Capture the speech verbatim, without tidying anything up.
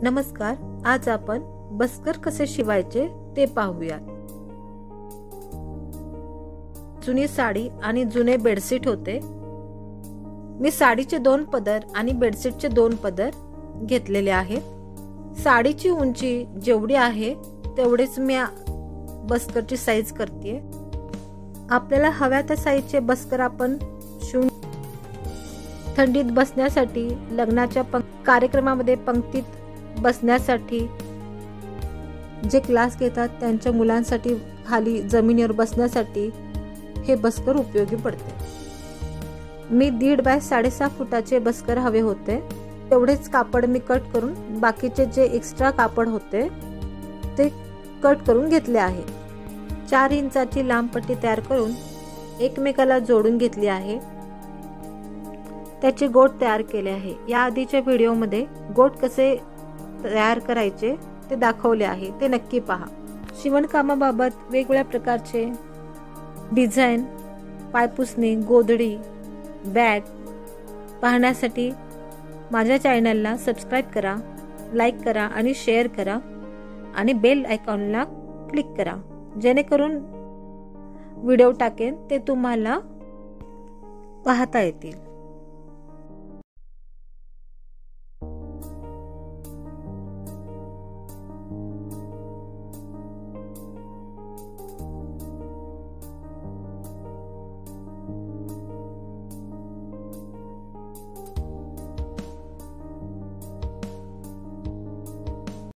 नमस्कार, आज आपण बस्कर कसे शिवायचे ते पाहूयात। जुनी साडी आणि जुने बेडशीट होते। मी साडीचे दोन पदर आणि बेडशीटचे दोन पदर घेतलेले आहेत। साडीची उंची जेवढी आहे तेवढेच मी बस्करची साईज करते। आपल्याला हव्या त्या साईजचे बस्कर आपण शिवून थंडीत बसण्यासाठी, लग्नाच्या कार्यक्रमामध्ये पंक्तीत बसण्यासाठी, जे क्लास घेतात त्यांच्या मुलांसाठी खाली जमिनीवर बसण्यासाठी हे बस्कर उपयोगी पडते। मी दीड बाय साडेसहा फुटाचे बस्कर हवे होते। तेवढेच कापड मी कट करून बाकीचे जे एक्स्ट्रा कापड होते ते कट करून घेतले आहे। चार इंचाची लांब पट्टी तयार करून एकमेकाला जोडून घेतली आहे। त्याचे गोट तयार केले आहे। या आधीच्या व्हिडिओमध्ये गोट कसे तयार करायचे ते दाखवले आहे, ते नक्की पहा। शिवणकामाबाबत वेगवेगळ्या प्रकारचे डिझाइन, पायपुसणी, गोधडी, बॅग पाहण्यासाठी माझ्या चॅनलला सबस्क्राइब करा, लाईक करा आणि शेअर करा आणि बेल आयकॉनला क्लिक करा, जेणेकरून व्हिडिओ टाकेन ते तुम्हाला पाहता येतील।